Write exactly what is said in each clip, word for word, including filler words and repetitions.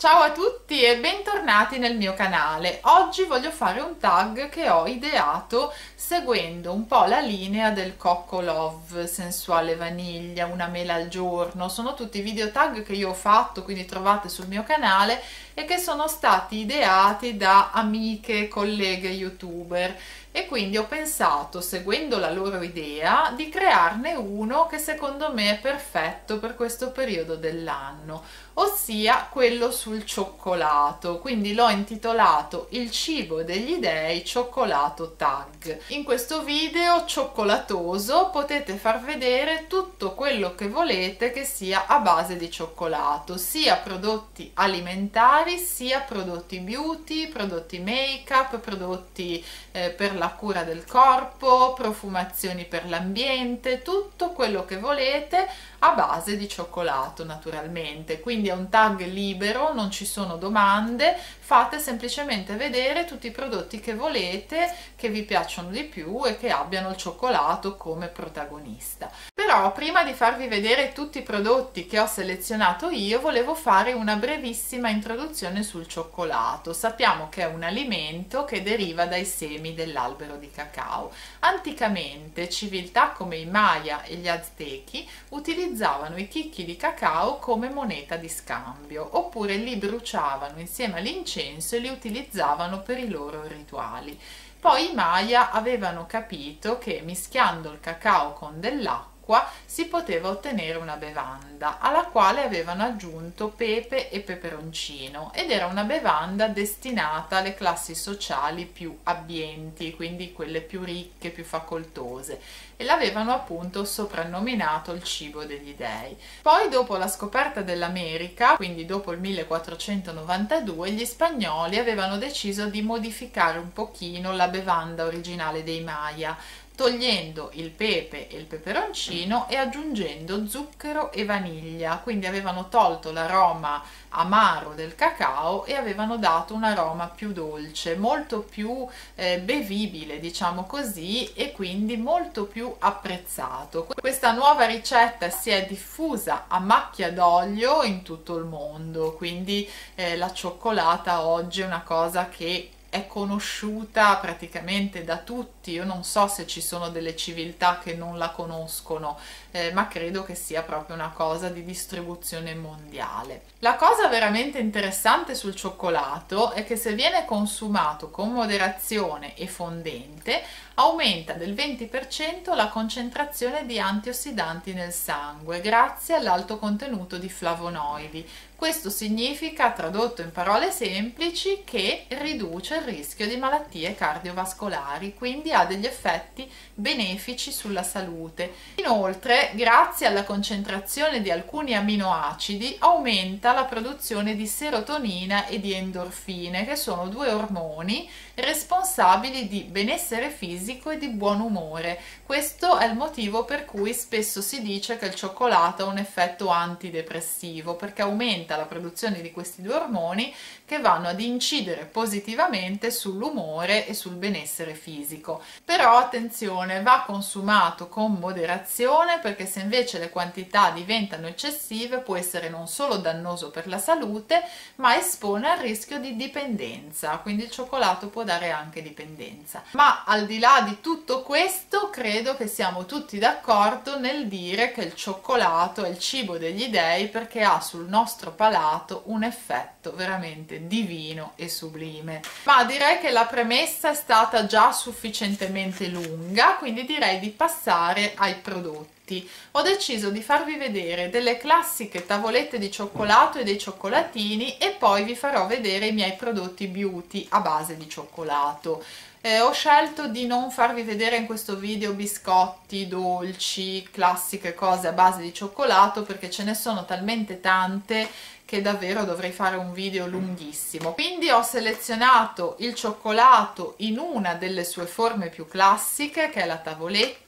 Ciao a tutti e bentornati nel mio canale. Oggi voglio fare un tag che ho ideato seguendo un po' la linea del Coco Love, sensuale vaniglia, una mela al giorno. Sono tutti video tag che io ho fatto, quindi trovate sul mio canale, e che sono stati ideati da amiche, colleghe youtuber. E quindi ho pensato, seguendo la loro idea, di crearne uno che secondo me è perfetto per questo periodo dell'anno, ossia quello sul cioccolato. Quindi l'ho intitolato Il cibo degli dei cioccolato tag. In questo video cioccolatoso potete far vedere tutto quello che volete che sia a base di cioccolato, sia prodotti alimentari, sia prodotti beauty, prodotti make up, prodotti eh, per la cura del corpo, profumazioni per l'ambiente, tutto quello che volete a base di cioccolato, naturalmente. Quindi è un tag libero, non ci sono domande, fate semplicemente vedere tutti i prodotti che volete, che vi piacciono di più e che abbiano il cioccolato come protagonista. Però prima di farvi vedere tutti i prodotti che ho selezionato io, volevo fare una brevissima introduzione sul cioccolato. Sappiamo che è un alimento che deriva dai semi dell'albero di cacao. Anticamente civiltà come i Maya e gli Aztechi utilizzavano i chicchi di cacao come moneta di scambio, oppure li bruciavano insieme all'incenso e li utilizzavano per i loro rituali. Poi i Maya avevano capito che mischiando il cacao con dell'acqua si poteva ottenere una bevanda, alla quale avevano aggiunto pepe e peperoncino, ed era una bevanda destinata alle classi sociali più abbienti, quindi quelle più ricche, più facoltose, e l'avevano appunto soprannominato il cibo degli dei. Poi, dopo la scoperta dell'America, quindi dopo il millequattrocentonovantadue, gli spagnoli avevano deciso di modificare un pochino la bevanda originale dei Maya, togliendo il pepe e il peperoncino e aggiungendo zucchero e vaniglia. Quindi avevano tolto l'aroma amaro del cacao e avevano dato un aroma più dolce, molto più eh, bevibile, diciamo così, e quindi molto più apprezzato. Questa nuova ricetta si è diffusa a macchia d'olio in tutto il mondo, quindi eh, la cioccolata oggi è una cosa che è conosciuta praticamente da tutti. Io non so se ci sono delle civiltà che non la conoscono, eh, ma credo che sia proprio una cosa di distribuzione mondiale. La cosa veramente interessante sul cioccolato è che se viene consumato con moderazione e fondente, aumenta del venti per cento la concentrazione di antiossidanti nel sangue grazie all'alto contenuto di flavonoidi. Questo significa, tradotto in parole semplici, che riduce il rischio di malattie cardiovascolari, quindi ha degli effetti benefici sulla salute. Inoltre, grazie alla concentrazione di alcuni aminoacidi, aumenta la produzione di serotonina e di endorfine, che sono due ormoni responsabili di benessere fisico e di buon umore. Questo è il motivo per cui spesso si dice che il cioccolato ha un effetto antidepressivo, perché aumenta la produzione di questi due ormoni che vanno ad incidere positivamente sull'umore e sul benessere fisico. Però attenzione, va consumato con moderazione, perché se invece le quantità diventano eccessive può essere non solo dannoso per la salute, ma espone al rischio di dipendenza, quindi il cioccolato può dare anche dipendenza. Ma al di là di tutto questo, credo che siamo tutti d'accordo nel dire che il cioccolato è il cibo degli dei, perché ha sul nostro palato un effetto veramente divino e sublime. Ma direi che la premessa è stata già sufficientemente lunga, quindi direi di passare ai prodotti. Ho deciso di farvi vedere delle classiche tavolette di cioccolato e dei cioccolatini, e poi vi farò vedere i miei prodotti beauty a base di cioccolato. Eh, ho scelto di non farvi vedere in questo video biscotti, dolci, classiche cose a base di cioccolato, perché ce ne sono talmente tante che davvero dovrei fare un video lunghissimo. Quindi ho selezionato il cioccolato in una delle sue forme più classiche, che è la tavoletta,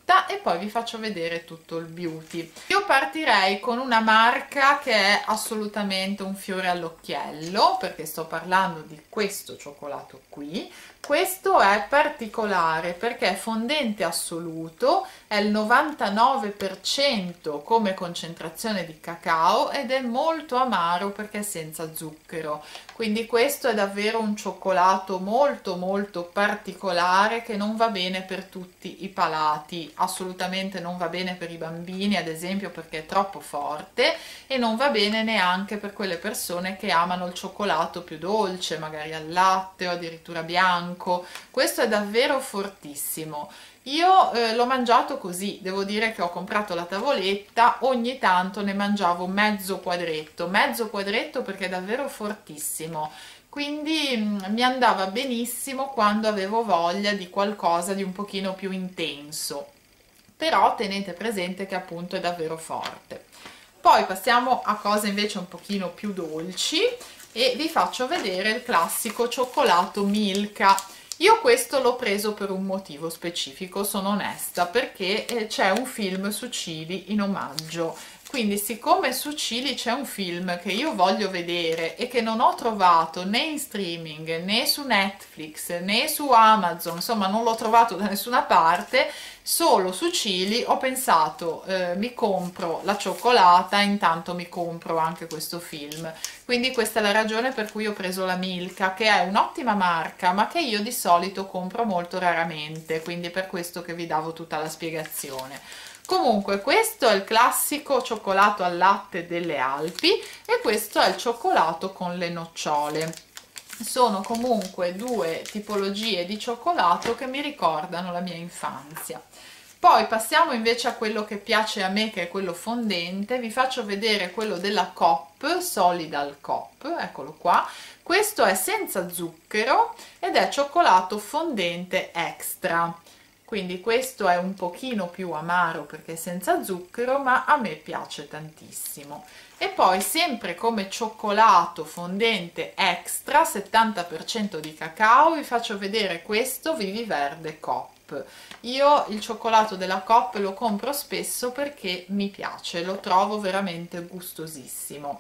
e poi vi faccio vedere tutto il beauty. Io partirei con una marca che è assolutamente un fiore all'occhiello, perché sto parlando di questo cioccolato qui. Questo è particolare perché è fondente assoluto, è il novantanove per cento come concentrazione di cacao ed è molto amaro perché è senza zucchero. Quindi questo è davvero un cioccolato molto molto particolare che non va bene per tutti i palati, assolutamente non va bene per i bambini ad esempio perché è troppo forte, e non va bene neanche per quelle persone che amano il cioccolato più dolce, magari al latte o addirittura bianco. Questo è davvero fortissimo. Io eh, l'ho mangiato così, devo dire che ho comprato la tavoletta, ogni tanto ne mangiavo mezzo quadretto, mezzo quadretto perché è davvero fortissimo, quindi mh, mi andava benissimo quando avevo voglia di qualcosa di un pochino più intenso, però tenete presente che appunto è davvero forte. Poi passiamo a cose invece un pochino più dolci e vi faccio vedere il classico cioccolato Milka. Io questo l'ho preso per un motivo specifico, sono onesta, perché eh, c'è un film su Cili in omaggio. Quindi siccome su Cili c'è un film che io voglio vedere e che non ho trovato né in streaming né su Netflix né su Amazon, insomma non l'ho trovato da nessuna parte, solo su Cili, ho pensato eh, mi compro la cioccolata e intanto mi compro anche questo film. Quindi questa è la ragione per cui ho preso la Milka, che è un'ottima marca ma che io di solito compro molto raramente, quindi è per questo che vi davo tutta la spiegazione. Comunque questo è il classico cioccolato al latte delle Alpi e questo è il cioccolato con le nocciole. Sono comunque due tipologie di cioccolato che mi ricordano la mia infanzia. Poi passiamo invece a quello che piace a me, che è quello fondente. Vi faccio vedere quello della Coop, Solidal Coop, eccolo qua. Questo è senza zucchero ed è cioccolato fondente extra. Quindi questo è un pochino più amaro perché è senza zucchero, ma a me piace tantissimo. E poi sempre come cioccolato fondente extra, settanta per cento di cacao, vi faccio vedere questo Vivi Verde Coop. Io il cioccolato della Coop lo compro spesso perché mi piace, lo trovo veramente gustosissimo.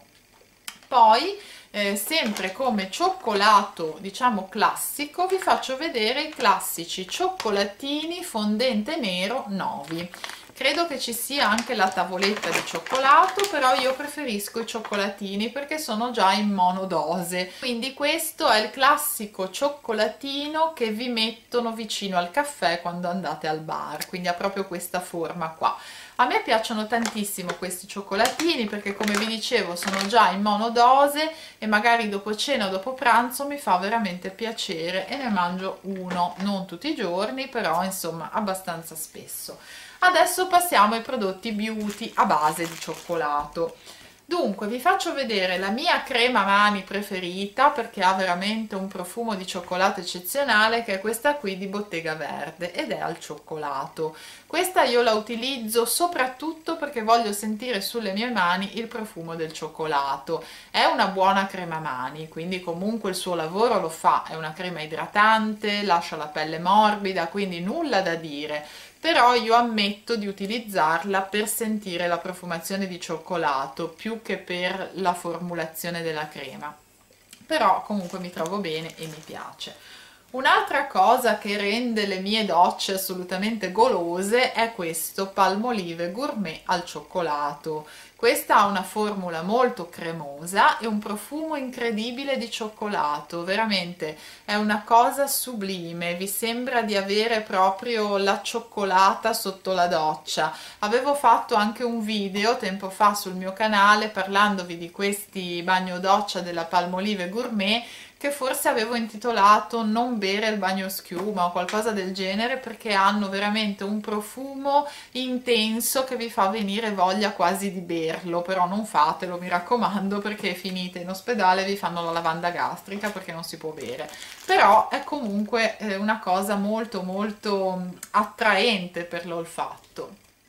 Poi eh, sempre come cioccolato diciamo classico vi faccio vedere i classici cioccolatini fondente nero Novi. Credo che ci sia anche la tavoletta di cioccolato, però io preferisco i cioccolatini perché sono già in monodose. Quindi questo è il classico cioccolatino che vi mettono vicino al caffè quando andate al bar, quindi ha proprio questa forma qua. A me piacciono tantissimo questi cioccolatini perché, come vi dicevo, sono già in monodose e magari dopo cena o dopo pranzo mi fa veramente piacere e ne mangio uno, non tutti i giorni, però insomma abbastanza spesso. Adesso passiamo ai prodotti beauty a base di cioccolato. Dunque vi faccio vedere la mia crema mani preferita perché ha veramente un profumo di cioccolato eccezionale, che è questa qui di Bottega Verde ed è al cioccolato. Questa io la utilizzo soprattutto perché voglio sentire sulle mie mani il profumo del cioccolato. È una buona crema mani, quindi comunque il suo lavoro lo fa, è una crema idratante, lascia la pelle morbida, quindi nulla da dire. Però io ammetto di utilizzarla per sentire la profumazione di cioccolato più che per la formulazione della crema, però comunque mi trovo bene e mi piace. Un'altra cosa che rende le mie docce assolutamente golose è questo Palmolive Gourmet al cioccolato. Questa ha una formula molto cremosa e un profumo incredibile di cioccolato, veramente è una cosa sublime, vi sembra di avere proprio la cioccolata sotto la doccia. Avevo fatto anche un video tempo fa sul mio canale parlandovi di questi bagno doccia della Palmolive Gourmet, che forse avevo intitolato Non bere il bagno schiuma o qualcosa del genere, perché hanno veramente un profumo intenso che vi fa venire voglia quasi di berlo, però non fatelo, mi raccomando, perché finite in ospedale vi fanno la lavanda gastrica perché non si può bere. Però è comunque una cosa molto molto attraente per l'olfatto.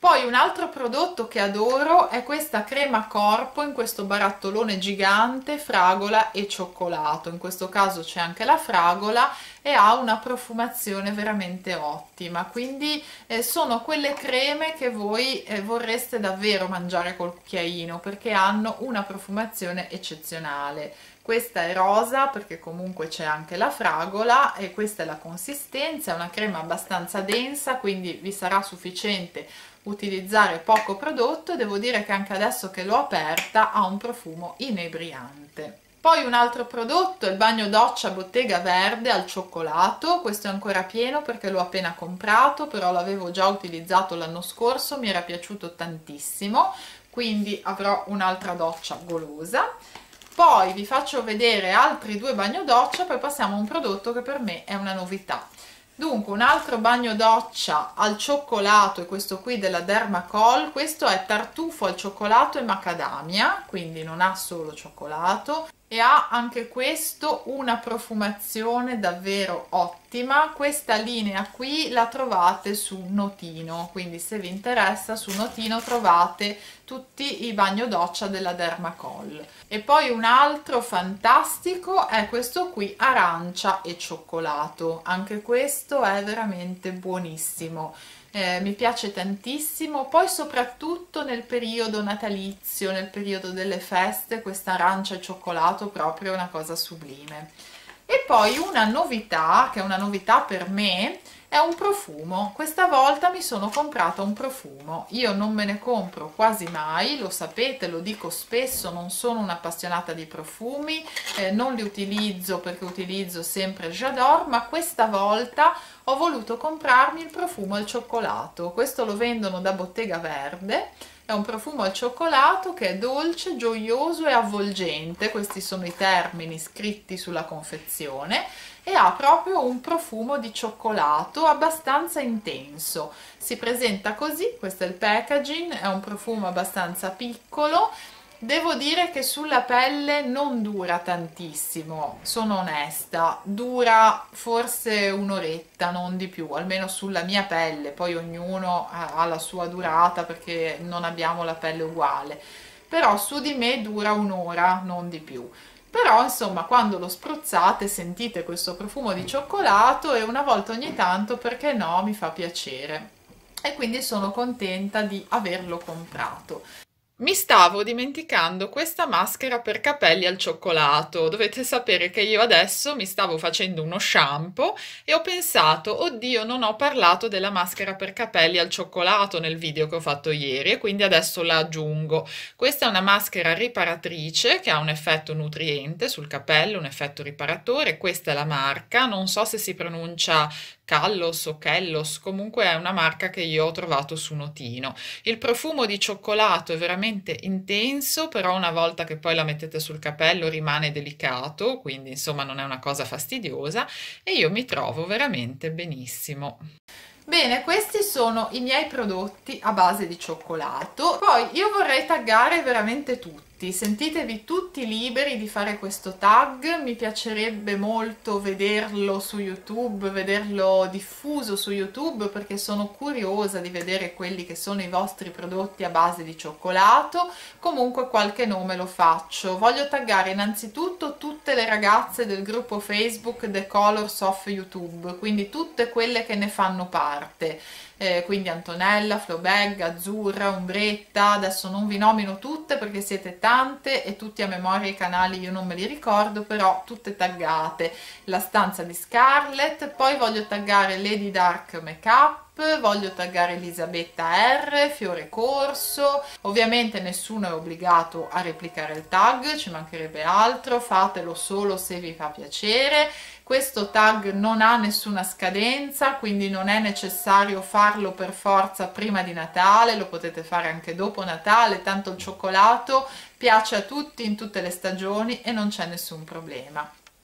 Poi un altro prodotto che adoro è questa crema corpo in questo barattolone gigante, fragola e cioccolato. In questo caso c'è anche la fragola e ha una profumazione veramente ottima, quindi eh, sono quelle creme che voi eh, vorreste davvero mangiare col cucchiaino perché hanno una profumazione eccezionale. Questa è rosa perché comunque c'è anche la fragola e questa è la consistenza, è una crema abbastanza densa, quindi vi sarà sufficiente utilizzare poco prodotto e devo dire che anche adesso che l'ho aperta ha un profumo inebriante. Poi un altro prodotto è il bagno doccia Bottega Verde al cioccolato. Questo è ancora pieno perché l'ho appena comprato, però l'avevo già utilizzato l'anno scorso, mi era piaciuto tantissimo, quindi avrò un'altra doccia golosa. Poi vi faccio vedere altri due bagno doccia, poi passiamo a un prodotto che per me è una novità. Dunque un altro bagno doccia al cioccolato è questo qui della Dermacol. Questo è tartufo al cioccolato e macadamia, quindi non ha solo cioccolato e ha anche questo una profumazione davvero ottima. Questa linea qui la trovate su Notino, quindi se vi interessa su Notino trovate tutti i bagno doccia della Dermacol. E poi un altro fantastico è questo qui arancia e cioccolato, anche questo è veramente buonissimo. Eh, mi piace tantissimo, poi soprattutto nel periodo natalizio, nel periodo delle feste, questa arancia e cioccolato proprio è una cosa sublime. E poi una novità, che è una novità per me, è un profumo. Questa volta mi sono comprata un profumo. Io non me ne compro quasi mai, lo sapete, lo dico spesso, non sono un'appassionata di profumi, eh, non li utilizzo perché utilizzo sempre J'adore, ma questa volta ho voluto comprarmi il profumo al cioccolato. Questo lo vendono da Bottega Verde. È un profumo al cioccolato che è dolce, gioioso e avvolgente, questi sono i termini scritti sulla confezione, e ha proprio un profumo di cioccolato abbastanza intenso. Si presenta così, questo è il packaging, è un profumo abbastanza piccolo. Devo dire che sulla pelle non dura tantissimo, sono onesta, dura forse un'oretta, non di più, almeno sulla mia pelle, poi ognuno ha la sua durata perché non abbiamo la pelle uguale, però su di me dura un'ora, non di più. Però insomma quando lo spruzzate sentite questo profumo di cioccolato e una volta ogni tanto, perché no, mi fa piacere. E quindi sono contenta di averlo comprato. Mi stavo dimenticando questa maschera per capelli al cioccolato. Dovete sapere che io adesso mi stavo facendo uno shampoo e ho pensato, oddio, non ho parlato della maschera per capelli al cioccolato nel video che ho fatto ieri e quindi adesso la aggiungo. Questa è una maschera riparatrice che ha un effetto nutriente sul capello, un effetto riparatore. Questa è la marca, non so se si pronuncia Callos o Kellos, comunque è una marca che io ho trovato su Notino. Il profumo di cioccolato è veramente intenso, però una volta che poi la mettete sul capello rimane delicato, quindi insomma non è una cosa fastidiosa e io mi trovo veramente benissimo. Bene, questi sono i miei prodotti a base di cioccolato. Poi io vorrei taggare veramente tutti. Sentitevi tutti liberi di fare questo tag, mi piacerebbe molto vederlo su YouTube, vederlo diffuso su YouTube perché sono curiosa di vedere quelli che sono i vostri prodotti a base di cioccolato. Comunque qualche nome lo faccio. Voglio taggare innanzitutto tutte le ragazze del gruppo Facebook The Colors of YouTube, quindi tutte quelle che ne fanno parte. Eh, quindi Antonella, Flowbag, Azzurra, Umbretta, adesso non vi nomino tutte perché siete tante e tutti a memoria i canali io non me li ricordo, però tutte taggate. La stanza di Scarlett, poi voglio taggare Lady Dark Makeup, voglio taggare Elisabetta R, Fiore Corso. Ovviamente nessuno è obbligato a replicare il tag, ci mancherebbe altro, fatelo solo se vi fa piacere. Questo tag non ha nessuna scadenza, quindi non è necessario farlo per forza prima di Natale, lo potete fare anche dopo Natale, tanto il cioccolato piace a tutti in tutte le stagioni e non c'è nessun problema.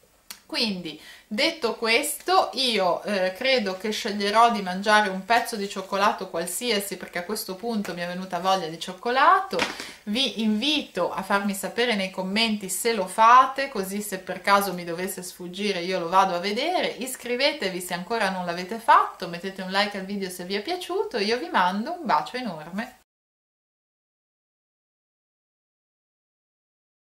Quindi, detto questo, io eh, credo che sceglierò di mangiare un pezzo di cioccolato qualsiasi, perché a questo punto mi è venuta voglia di cioccolato. Vi invito a farmi sapere nei commenti se lo fate, così se per caso mi dovesse sfuggire io lo vado a vedere. Iscrivetevi se ancora non l'avete fatto, mettete un like al video se vi è piaciuto. Io vi mando un bacio enorme.